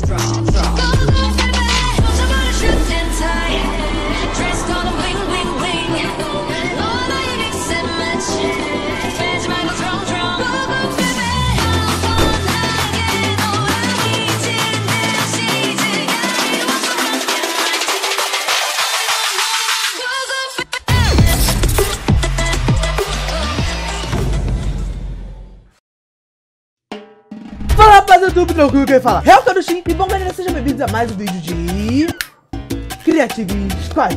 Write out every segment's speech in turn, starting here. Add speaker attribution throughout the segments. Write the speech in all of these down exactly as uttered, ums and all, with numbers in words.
Speaker 1: Fala rapaziada, tudo tranquilo, quem fala? Real Caruxim, e bom galera, sejam bem-vindos a mais um vídeo de Creative Squad.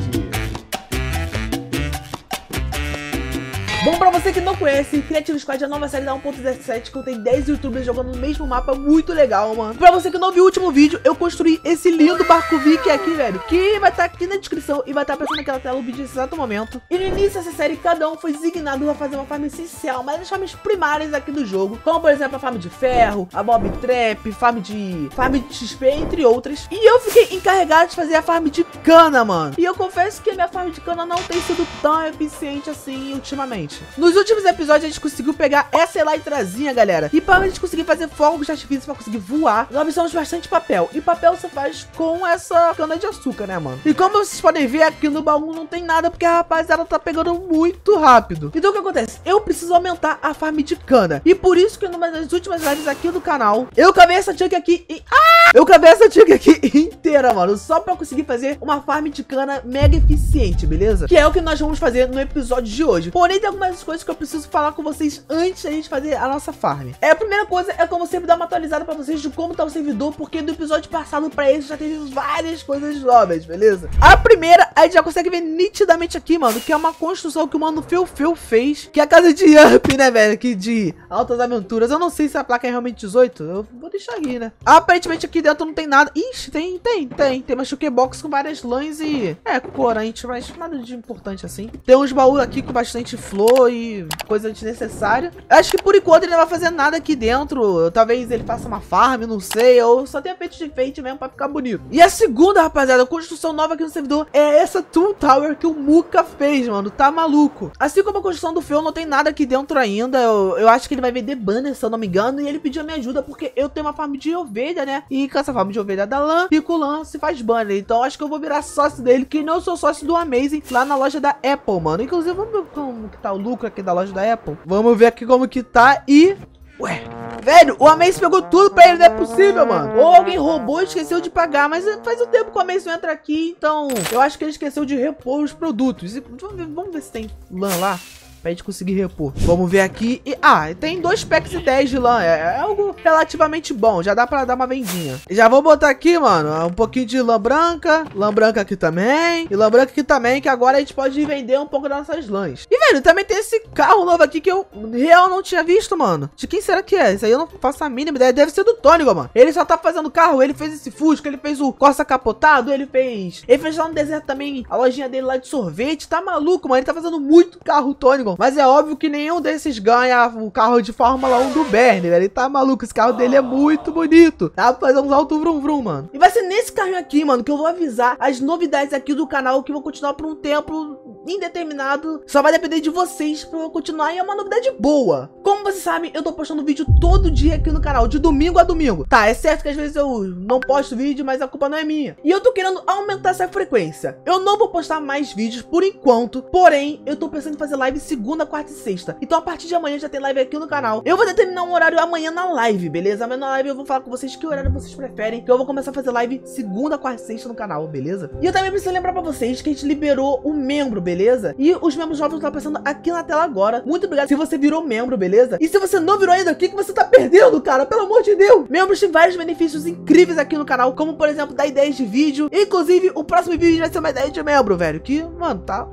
Speaker 1: Bom, pra você que não conhece, Creative Squad é a nova série da um ponto dezessete que eu tenho dez youtubers jogando no mesmo mapa, muito legal, mano. Pra você que não viu o último vídeo, eu construí esse lindo barco Viking aqui, velho, que vai estar aqui na descrição e vai estar aparecendo naquela tela o vídeo nesse exato momento. E no início dessa série, cada um foi designado a fazer uma farm essencial, mas as farms primárias aqui do jogo, como por exemplo a farm de ferro, a mob trap, farm de farm de X P, entre outras. E eu fiquei encarregado de fazer a farm de cana, mano. E eu confesso que a minha farm de cana não tem sido tão eficiente assim ultimamente. Nos últimos episódios a gente conseguiu pegar essa elytrazinha, galera, e para a gente conseguir fazer fogos de artifício para conseguir voar, nós precisamos bastante papel. E papel você faz com essa cana de açúcar, né, mano? E como vocês podem ver, aqui no baú não tem nada, porque a rapaziada tá pegando muito rápido. Então o que acontece? Eu preciso aumentar a farm de cana. E por isso que numa das últimas lives aqui do canal, eu cavei essa chunk aqui e... Ah! Eu cavei essa chunk aqui inteira, mano, só para conseguir fazer uma farm de cana mega eficiente, beleza? Que é o que nós vamos fazer no episódio de hoje. Porém, tem algumas coisas que eu preciso falar com vocês antes da gente fazer a nossa farm. É, a primeira coisa é como sempre dar uma atualizada pra vocês de como tá o servidor, porque do episódio passado pra esse já teve várias coisas novas, beleza? A primeira, a gente já consegue ver nitidamente aqui, mano, que é uma construção que o mano Feu Feu fez, que é a casa de Up, né, velho, aqui de Altas Aventuras. Eu não sei se a placa é realmente dezoito, eu vou deixar aqui, né? Aparentemente aqui dentro não tem nada. Ixi, tem, tem, tem. Tem uma shulkerbox com várias lãs e... É, corante, mas nada de importante assim. Tem uns baús aqui com bastante flor e coisa desnecessária. Acho que por enquanto ele não vai fazer nada aqui dentro. Talvez ele faça uma farm, não sei. Ou só tenha feito de enfeite mesmo pra ficar bonito. E a segunda, rapaziada, a construção nova aqui no servidor é essa Tool Tower que o Muka fez, mano. Tá maluco. Assim como a construção do Feu, não tem nada aqui dentro ainda. Eu, eu acho que ele vai vender banner, se eu não me engano. E ele pediu a minha ajuda porque eu tenho uma farm de ovelha, né? E com essa farm de ovelha da lã, pico lã, se faz banner. Então acho que eu vou virar sócio dele, que não sou sócio do Amazing, lá na loja da Apple, mano. Inclusive, vamos ver como que tá o lucro aqui da loja da Apple. Vamos ver aqui como que tá e... Ué, velho, o Amazing pegou tudo pra ele, não é possível, mano. Ou alguém roubou e esqueceu de pagar, mas faz um tempo que o Amazing entra aqui, então eu acho que ele esqueceu de repor os produtos. E vamos ver, vamos ver se tem lã lá pra gente conseguir repor. Vamos ver aqui. E, ah, tem dois packs e dez de lã. É, é algo relativamente bom. Já dá pra dar uma vendinha. Já vou botar aqui, mano, um pouquinho de lã branca. Lã branca aqui também. E lã branca aqui também, que agora a gente pode vender um pouco das nossas lãs. E, velho, também tem esse carro novo aqui que eu, real, não tinha visto, mano. De quem será que é? Isso aí eu não faço a mínima ideia. Deve ser do Tônigo, mano. Ele só tá fazendo carro. Ele fez esse Fusca. Ele fez o Corsa capotado. Ele fez... Ele fez lá no deserto também a lojinha dele lá de sorvete. Tá maluco, mano. Ele tá fazendo muito carro, Tônigo. Mas é óbvio que nenhum desses ganha o carro de Fórmula um do Bernie, velho. Ele tá maluco. Esse carro dele é muito bonito. Dá pra fazer uns alto vrum vrum, mano. E vai ser nesse carrinho aqui, mano, que eu vou avisar as novidades aqui do canal, que vão continuar por um tempo indeterminado. Só vai depender de vocês pra eu continuar. E é uma novidade boa. Como vocês sabem, eu tô postando vídeo todo dia aqui no canal, de domingo a domingo. Tá, é certo que às vezes eu não posto vídeo, mas a culpa não é minha. E eu tô querendo aumentar essa frequência. Eu não vou postar mais vídeos por enquanto, porém, eu tô pensando em fazer live segunda, quarta e sexta. Então a partir de amanhã já tem live aqui no canal. Eu vou determinar um horário amanhã na live, beleza? Amanhã na live eu vou falar com vocês que horário vocês preferem, que eu vou começar a fazer live segunda, quarta e sexta no canal, beleza? E eu também preciso lembrar pra vocês que a gente liberou um membro, beleza? E os membros novos estão aparecendo aqui na tela agora. Muito obrigado se você virou membro, beleza? E se você não virou ainda, o que que você tá perdendo, cara? Pelo amor de Deus! Membros têm vários benefícios incríveis aqui no canal, como por exemplo, dar ideias de vídeo. Inclusive, o próximo vídeo vai ser uma ideia de membro, velho, que, mano, tá...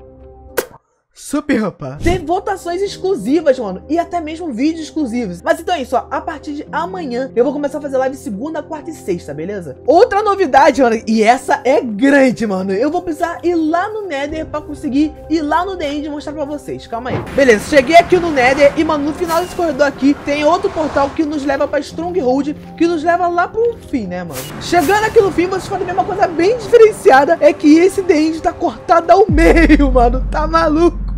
Speaker 1: super, rapaz. Tem votações exclusivas, mano. E até mesmo vídeos exclusivos. Mas então é isso, ó. A partir de amanhã eu vou começar a fazer live segunda, quarta e sexta, beleza? Outra novidade, mano. E essa é grande, mano. Eu vou precisar ir lá no Nether pra conseguir ir lá no The End e mostrar pra vocês. Calma aí. Beleza, cheguei aqui no Nether. E, mano, no final desse corredor aqui tem outro portal que nos leva pra Stronghold, que nos leva lá pro fim, né, mano? Chegando aqui no fim, vocês podem ver uma coisa bem diferenciada. É que esse The End tá cortado ao meio, mano. Tá maluco?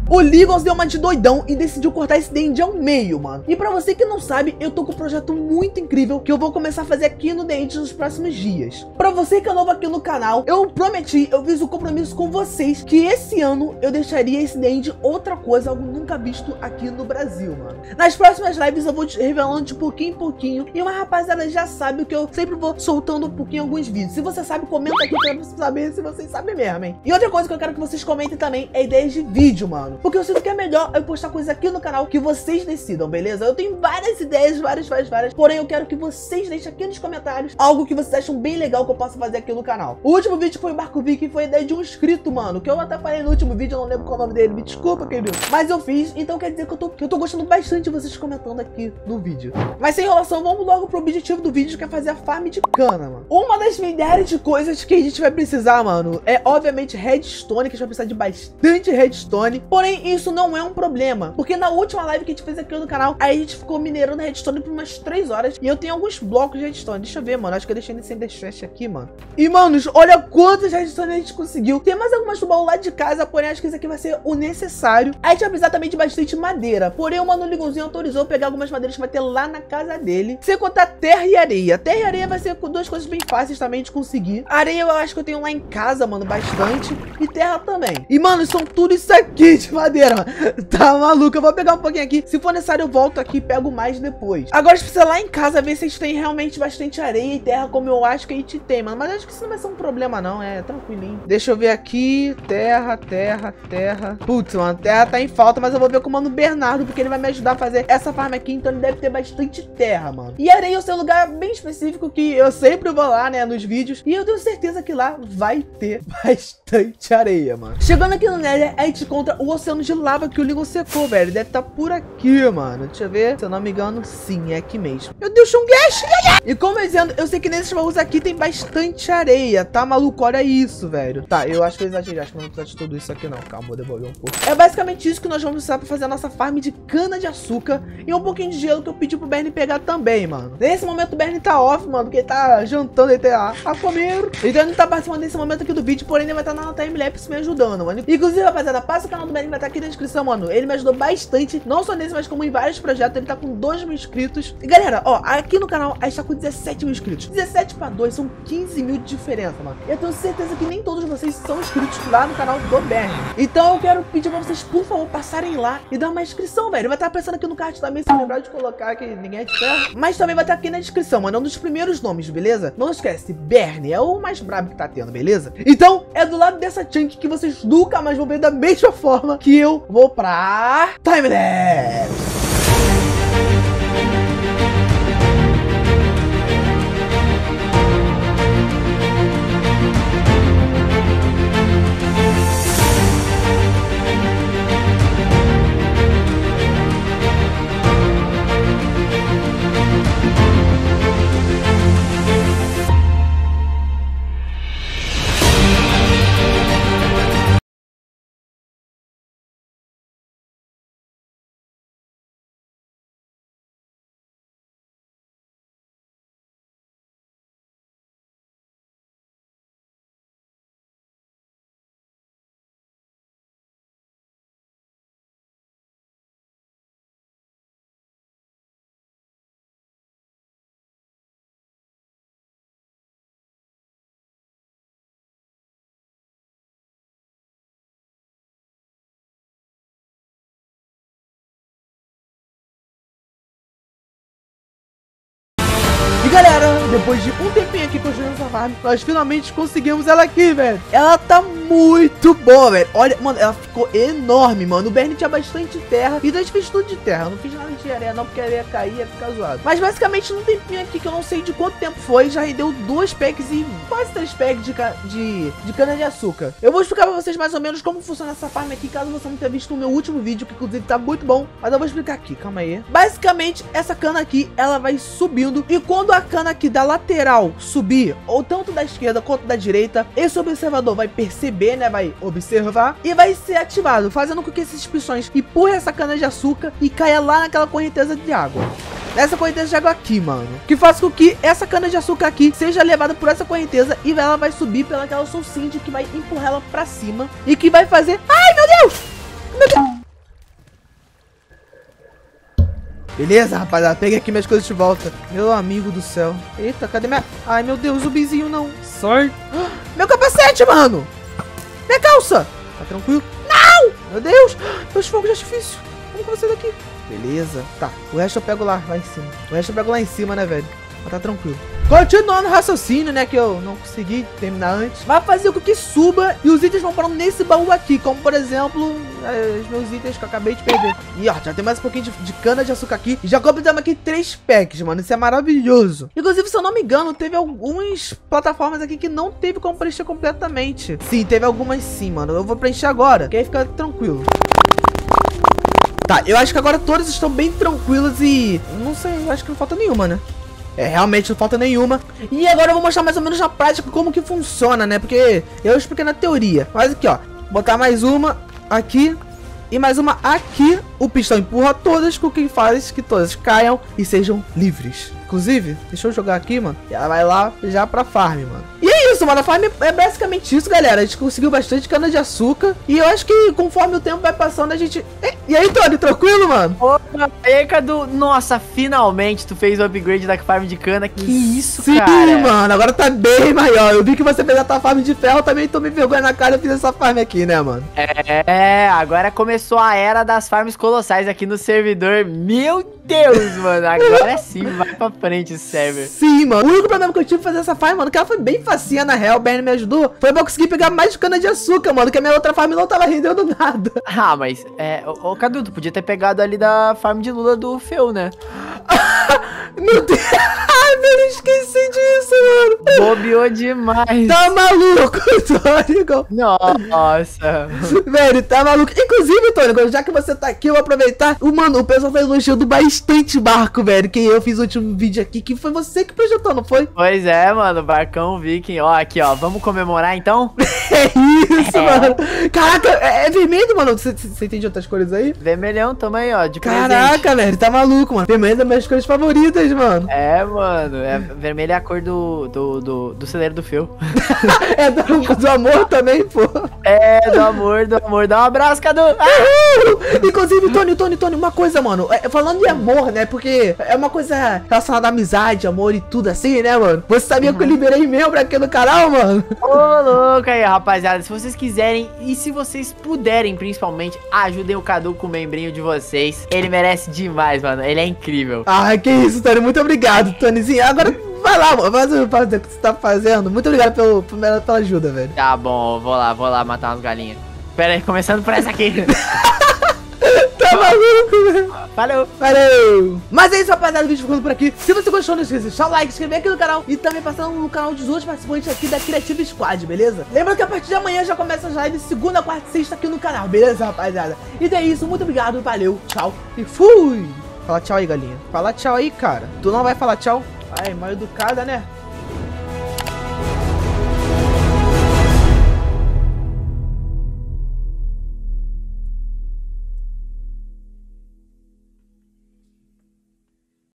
Speaker 1: O Legos deu uma de doidão e decidiu cortar esse The End ao meio, mano. E pra você que não sabe, eu tô com um projeto muito incrível que eu vou começar a fazer aqui no The End nos próximos dias. Pra você que é novo aqui no canal, eu prometi, eu fiz o compromisso com vocês que esse ano eu deixaria esse The End outra coisa, algo nunca visto aqui no Brasil, mano. Nas próximas lives eu vou te revelando de pouquinho em pouquinho. E uma rapaziada já sabe que eu sempre vou soltando um pouquinho alguns vídeos. Se você sabe, comenta aqui pra eu saber se vocês sabem mesmo, hein? E outra coisa que eu quero que vocês comentem também é ideias de vídeo, mano. Porque eu sinto que é melhor eu postar coisas aqui no canal que vocês decidam, beleza? Eu tenho várias ideias, várias, várias, várias. Porém, eu quero que vocês deixem aqui nos comentários algo que vocês acham bem legal que eu possa fazer aqui no canal. O último vídeo foi o Barco Viking, foi a ideia de um inscrito, mano. Que eu até falei no último vídeo, eu não lembro qual é o nome dele. Me desculpa, querido. Mas eu fiz, então quer dizer que eu tô, que eu tô gostando bastante de vocês comentando aqui no vídeo. Mas sem enrolação, vamos logo pro objetivo do vídeo, que é fazer a farm de cana, mano. Uma das milhares de coisas que a gente vai precisar, mano, é obviamente redstone, que a gente vai precisar de bastante redstone. Porém, isso não é um problema, porque na última live que a gente fez aqui no canal, aí a gente ficou minerando redstone por umas três horas. E eu tenho alguns blocos de redstone. Deixa eu ver, mano. Acho que eu deixei nesse Enderchest aqui, mano. E, manos, olha quantos redstone a gente conseguiu. Tem mais algumas tubalas lá de casa, porém acho que esse aqui vai ser o necessário. A gente vai precisar também de bastante madeira. Porém, o mano Ligonzinho autorizou eu pegar algumas madeiras que vai ter lá na casa dele. Sem contar terra e areia. Terra e areia vai ser duas coisas bem fáceis também de conseguir. Areia eu acho que eu tenho lá em casa, mano, bastante. E terra também. E, mano, são tudo isso aqui de madeira, mano. Tá maluco? Eu vou pegar um pouquinho aqui. Se for necessário, eu volto aqui e pego mais depois. Agora a gente precisa lá em casa ver se a gente tem realmente bastante areia e terra, como eu acho que a gente tem, mano. Mas acho que isso não vai ser um problema, não. É tranquilinho. Deixa eu ver aqui. Terra, terra, terra. Putz, mano, terra tá em falta, mas eu vou ver com o mano Bernardo, porque ele vai me ajudar a fazer essa farm aqui, então ele deve ter bastante terra, mano. E areia é o seu lugar bem específico que eu sempre vou lá, né, nos vídeos. E eu tenho certeza que lá vai ter bastante areia, mano. Chegando aqui no Nether, a gente encontra o oceano de lava que o Lingon secou, velho. Deve estar por aqui, mano. Deixa eu ver. Se eu não me engano, sim, é aqui mesmo. Meu Deus, Chunguesh! E como eu dizendo, eu sei que nesses baús aqui tem bastante areia, tá, maluco? Olha isso, velho. Tá, eu acho que eu exagerei. Acho que não vou precisar de tudo isso aqui, não. Calma, vou devolver um pouco. É basicamente isso que nós vamos usar pra fazer a nossa farm de cana de açúcar e um pouquinho de gelo que eu pedi pro Bernie pegar também, mano. Nesse momento o Bernie tá off, mano, porque ele tá jantando, ele tá a comer. Então ele não tá participando desse momento aqui do vídeo, porém ele vai estar na timelapse me ajudando, mano. Inclusive, rapaziada, passa o canal do Bernie, vai estar aqui na descrição, mano. Ele me ajudou bastante, não só nesse, mas como em vários projetos. Ele tá com dois mil inscritos. E galera, ó, aqui no canal a gente tá com dezessete mil inscritos. dezessete pra dois são quinze mil de diferença, mano. E eu tenho certeza que nem todos vocês são inscritos lá no canal do Bernie. Então eu quero pedir pra vocês, por favor, passarem lá e dar uma inscrição, velho. Vai estar aparecendo aqui no card também, se lembrar de colocar que ninguém é de ferro. Mas também vai estar aqui na descrição, mano. É um dos primeiros nomes, beleza? Não esquece, Bernie é o mais brabo que tá tendo, beleza? Então, é do lado dessa chunk que vocês nunca mais vão ver da mesma forma que eu vou pra timelapse. E galera, depois de um tempinho aqui construindo essa farm, nós finalmente conseguimos ela aqui, velho. Ela tá muito boa, velho. Olha, mano, ela ficou enorme, mano. O Bernie tinha bastante terra. E a gente fez tudo de terra. Eu não fiz nada de areia, não, porque a areia cair ia ficar zoado. Mas basicamente, num tempinho aqui, que eu não sei de quanto tempo foi, já rendeu duas packs e quase três packs de, ca... de... de cana de açúcar. Eu vou explicar pra vocês mais ou menos como funciona essa farm aqui, caso você não tenha visto no meu último vídeo, que inclusive tá muito bom. Mas eu vou explicar aqui, calma aí. Basicamente, essa cana aqui, ela vai subindo. E quando a cana aqui da lateral subir, ou tanto da esquerda quanto da direita, esse observador vai perceber, né, vai observar e vai ser ativado, fazendo com que esses pistões empurrem essa cana de açúcar e caia lá naquela correnteza de água. Nessa correnteza de água aqui, mano, que faz com que essa cana de açúcar aqui seja levada por essa correnteza e ela vai subir pelaquela solcinde que vai empurrar ela pra cima e que vai fazer... Ai, meu Deus! Meu Deus! Beleza, rapaziada. Peguei aqui minhas coisas de volta. Meu amigo do céu. Eita, cadê minha... Ai, meu Deus, zumbizinho não. Sorte. Meu capacete, mano. Minha calça. Tá tranquilo? Não! Meu Deus. Meus fogos de artifício. Como que eu vou sair daqui? Beleza. Tá, o resto eu pego lá, lá em cima. O resto eu pego lá em cima, né, velho? Mas tá tranquilo. Continuando o raciocínio, né, que eu não consegui terminar antes. Vai fazer com que suba e os itens vão parar nesse baú aqui. Como, por exemplo, é, os meus itens que eu acabei de perder. E, ó, já tem mais um pouquinho de, de cana de açúcar aqui. E já completamos aqui três packs, mano. Isso é maravilhoso. Inclusive, se eu não me engano, teve algumas plataformas aqui que não teve como preencher completamente. Sim, teve algumas sim, mano. Eu vou preencher agora, que aí fica tranquilo. Tá, eu acho que agora todas estão bem tranquilas e... Não sei, eu acho que não falta nenhuma, né? É, realmente não falta nenhuma. E agora eu vou mostrar mais ou menos na prática como que funciona, né? Porque eu expliquei na teoria. Mas aqui, ó. Botar mais uma aqui e mais uma aqui. O pistão empurra todas, com o que faz que todas caiam e sejam livres. Inclusive, deixa eu jogar aqui, mano. E ela vai lá já pra farm, mano. E é isso, mano. A farm é basicamente isso, galera. A gente conseguiu bastante cana de açúcar. E eu acho que conforme o tempo vai passando, a gente... E aí, Tony, tranquilo, mano?
Speaker 2: Opa, e aí, Cadu? Nossa, finalmente tu fez o upgrade da farm de cana. Que isso,
Speaker 1: Sim,
Speaker 2: cara?
Speaker 1: Sim, mano. Agora tá bem maior. Eu vi que você fez a tua farm de ferro. Também tomei vergonha na cara e fiz essa farm aqui, né, mano?
Speaker 2: É, agora começou a era das farms colossais aqui no servidor. Meu Deus, mano. Agora sim, vai pra frente o server.
Speaker 1: Sim, mano. O único problema que eu tive pra fazer essa farm, mano, que ela foi bem facinha, na real, o Ben me ajudou, foi pra eu conseguir pegar mais cana de açúcar, mano, que a minha outra farm não tava rendendo nada.
Speaker 2: Ah, mas, é, ô, ô Cadu, tu podia ter pegado ali da farm de Lula do Feu, né?
Speaker 1: Meu Deus, ai, meu, eu esqueci disso, mano.
Speaker 2: Bobeou demais.
Speaker 1: Tá maluco, Tônico.
Speaker 2: Nossa.
Speaker 1: Velho, tá maluco. Inclusive, Tônico, já que você tá aqui, eu vou aproveitar. O, mano, o pessoal tá elogiando bastante barco, velho, que eu fiz o último vídeo aqui, que foi você que projetou, não foi?
Speaker 2: Pois é, mano, barcão viking. Ó, aqui, ó, vamos comemorar, então?
Speaker 1: É isso, é. mano. Caraca, é, é vermelho, mano. Você, você entende outras cores aí?
Speaker 2: Vermelhão também, ó, de
Speaker 1: Caraca,
Speaker 2: presente.
Speaker 1: velho, tá maluco, mano. Vermelho é das minhas cores favoritas, mano.
Speaker 2: É, mano, é, vermelho é a cor do, do, do, do celeiro do Feu.
Speaker 1: É do, do amor também, pô.
Speaker 2: É, do amor, do amor. Dá um abraço, Cadu.
Speaker 1: Ah! Inclusive, Tony, Tony, Tony, uma coisa, mano. É, falando de amor, né? Porque é uma coisa relacionada à amizade, amor e tudo assim, né, mano? Você sabia uhum. que eu liberei membro aqui no canal, mano?
Speaker 2: Ô, louco aí, rapaziada. Se vocês quiserem e se vocês puderem, principalmente, ajudem o Cadu com o membrinho de vocês. Ele merece demais, mano. Ele é incrível.
Speaker 1: Ah, que isso, Tony. Muito obrigado, Tonyzinho. Agora... Vai lá, mano, faz o que você tá fazendo. Muito obrigado pelo, pela, pela ajuda, velho.
Speaker 2: Tá bom, vou lá, vou lá matar umas galinhas. Pera aí, começando por essa aqui.
Speaker 1: Tá maluco, velho.
Speaker 2: Valeu.
Speaker 1: Valeu. Mas é isso, rapaziada, o vídeo ficando por aqui. Se você gostou, não esqueça de deixar o like, se inscrever aqui no canal e também passando no canal dos outros participantes aqui da Creative Squad, beleza? Lembra que a partir de amanhã já começa as lives segunda, quarta e sexta aqui no canal, beleza, rapaziada? Então é isso, muito obrigado, valeu, tchau e fui. Fala tchau aí, galinha. Fala tchau aí, cara. Tu não vai falar tchau? Ai, mal educada, né?